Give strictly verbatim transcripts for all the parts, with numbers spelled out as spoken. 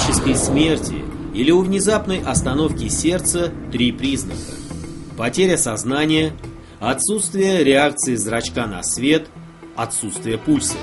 клинической смерти или у внезапной остановки сердца три признака: потеря сознания, отсутствие реакции зрачка на свет, отсутствие пульса.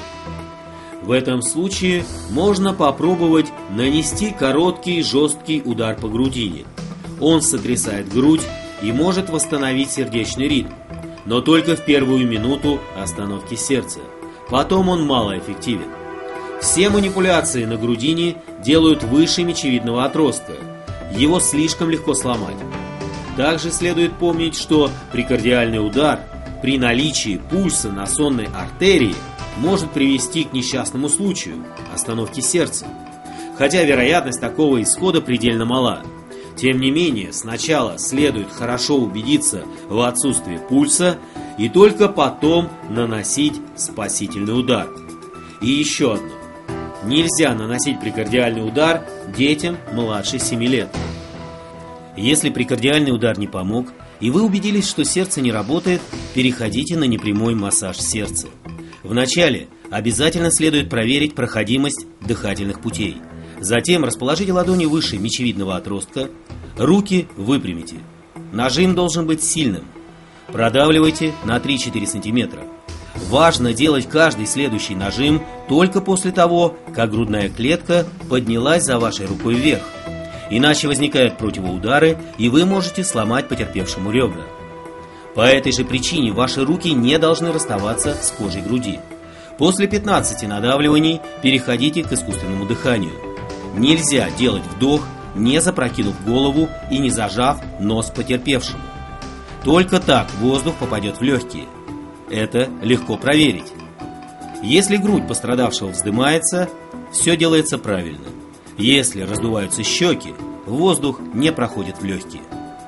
В этом случае можно попробовать нанести короткий жесткий удар по грудине. Он сотрясает грудь и может восстановить сердечный ритм, но только в первую минуту остановки сердца. Потом он малоэффективен. Все манипуляции на грудине делают выше мечевидного отростка. Его слишком легко сломать. Также следует помнить, что прикардиальный удар при наличии пульса на сонной артерии может привести к несчастному случаю – остановке сердца. Хотя вероятность такого исхода предельно мала. Тем не менее, сначала следует хорошо убедиться в отсутствии пульса и только потом наносить спасительный удар. И еще одно. Нельзя наносить прикардиальный удар детям младше семи лет. Если прикардиальный удар не помог, и вы убедились, что сердце не работает, переходите на непрямой массаж сердца. Вначале обязательно следует проверить проходимость дыхательных путей. Затем расположите ладони выше мечевидного отростка, руки выпрямите. Нажим должен быть сильным. Продавливайте на три-четыре сантиметра. Важно делать каждый следующий нажим только после того, как грудная клетка поднялась за вашей рукой вверх. Иначе возникают противоудары, и вы можете сломать потерпевшему ребра. По этой же причине ваши руки не должны расставаться с кожей груди. После пятнадцати надавливаний переходите к искусственному дыханию. Нельзя делать вдох, не запрокинув голову и не зажав нос потерпевшему. Только так воздух попадет в легкие. Это легко проверить. Если грудь пострадавшего вздымается, все делается правильно. Если раздуваются щеки, воздух не проходит в легкие.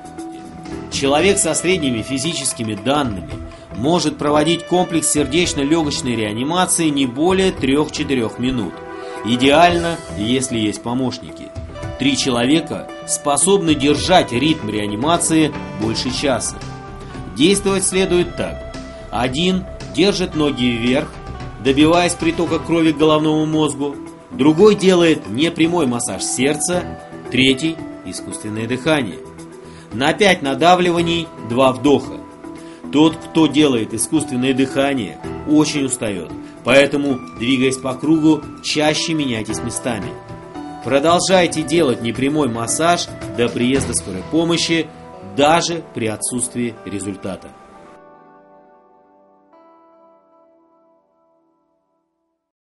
Человек со средними физическими данными может проводить комплекс сердечно-легочной реанимации не более трех-четырех минут. Идеально, если есть помощники. Три человека способны держать ритм реанимации больше часа. Действовать следует так. Один держит ноги вверх, добиваясь притока крови к головному мозгу. Другой делает непрямой массаж сердца. Третий – искусственное дыхание. На пять надавливаний два вдоха. Тот, кто делает искусственное дыхание, очень устает, поэтому, двигаясь по кругу, чаще меняйтесь местами. Продолжайте делать непрямой массаж до приезда скорой помощи, даже при отсутствии результата.